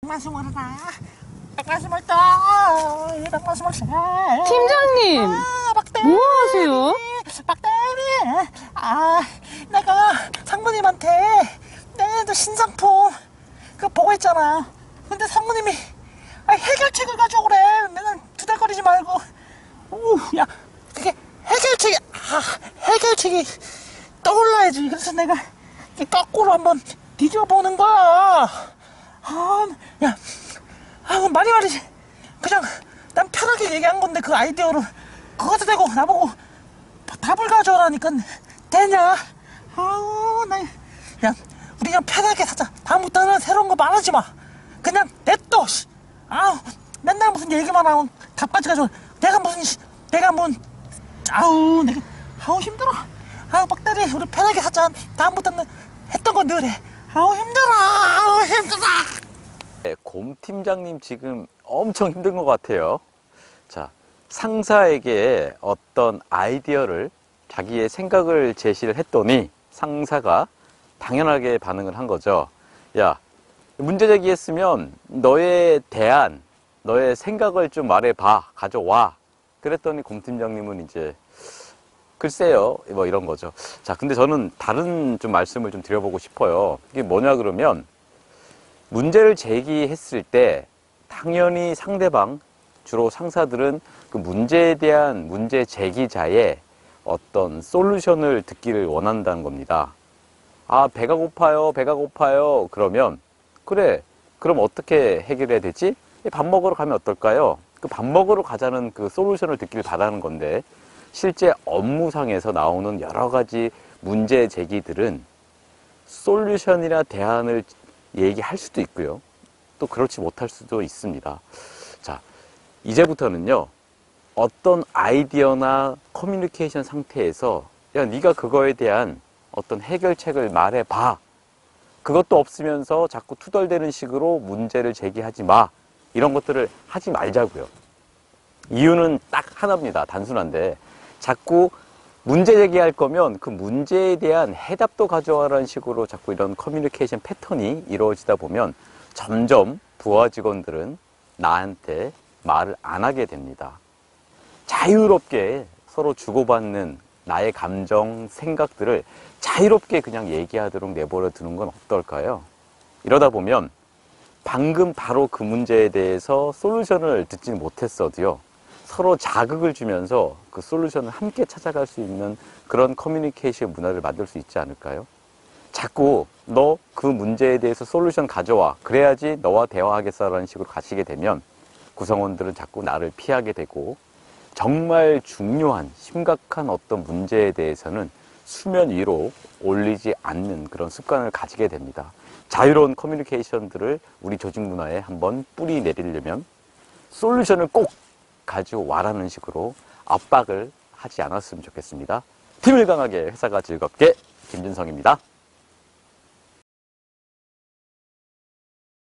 백만스물이다. 백만스물다. 백만스물세. 팀장님, 박대리. 뭐 하세요? 박대리. 내가 상무님한테 내년도 신상품 그거 보고 있잖아. 근데 상무님이 해결책을 가져오래. 맨날 두달거리지 말고. 야, 그게 해결책이 떠올라야지. 그래서 내가 거꾸로 한번 뒤져보는 거야. 말이지. 그냥 난 편하게 얘기한 건데 그 아이디어로 그것도 되고 나보고 답을 가져오라니까 되냐? 우리 그냥 편하게 사자. 다음부터는 새로운 거 말하지 마. 그냥 냅둬. 맨날 무슨 얘기만 하고 답까지 가져오. 내가 힘들어. 박대리, 우리 편하게 사자. 다음부터는 했던 거 늘 해. 힘들어. 네, 곰 팀장님 지금 엄청 힘든 것 같아요. 자, 상사에게 어떤 아이디어를 자기의 생각을 제시를 했더니 상사가 당연하게 반응을 한 거죠. 야, 문제 제기했으면 너의 대안, 너의 생각을 좀 말해봐, 가져와. 그랬더니 곰 팀장님은 이제 글쎄요, 뭐 이런 거죠. 자, 근데 저는 다른 좀 말씀을 좀 드려보고 싶어요. 이게 뭐냐 그러면 문제를 제기했을 때 당연히 상대방, 주로 상사들은 그 문제에 대한 문제 제기자의 어떤 솔루션을 듣기를 원한다는 겁니다. 배가 고파요. 그러면 그래, 그럼 어떻게 해결해야 되지? 밥 먹으러 가면 어떨까요? 그 밥 먹으러 가자는 그 솔루션을 듣기를 바라는 건데, 실제 업무상에서 나오는 여러 가지 문제 제기들은 솔루션이나 대안을 얘기할 수도 있고요. 또 그렇지 못할 수도 있습니다. 자, 이제부터는요, 어떤 아이디어나 커뮤니케이션 상태에서 야, 네가 그거에 대한 어떤 해결책을 말해봐. 그것도 없으면서 자꾸 투덜대는 식으로 문제를 제기하지 마. 이런 것들을 하지 말자고요. 이유는 딱 하나입니다. 단순한데 자꾸 문제 제기할 거면 그 문제에 대한 해답도 가져와라는 식으로 자꾸 이런 커뮤니케이션 패턴이 이루어지다 보면 점점 부하 직원들은 나한테 말을 안 하게 됩니다. 자유롭게 서로 주고받는 나의 감정, 생각들을 자유롭게 그냥 얘기하도록 내버려 두는 건 어떨까요? 이러다 보면 방금 바로 그 문제에 대해서 솔루션을 듣지는 못했어도요, 서로 자극을 주면서 그 솔루션을 함께 찾아갈 수 있는 그런 커뮤니케이션 문화를 만들 수 있지 않을까요? 자꾸 너 그 문제에 대해서 솔루션 가져와. 그래야지 너와 대화하겠어라는 식으로 가시게 되면 구성원들은 자꾸 나를 피하게 되고 정말 중요한 심각한 어떤 문제에 대해서는 수면 위로 올리지 않는 그런 습관을 가지게 됩니다. 자유로운 커뮤니케이션들을 우리 조직 문화에 한번 뿌리 내리려면 솔루션을 꼭 가져와라는 식으로 압박을 하지 않았으면 좋겠습니다. 팀을 강하게 회사가 즐겁게 김진성입니다.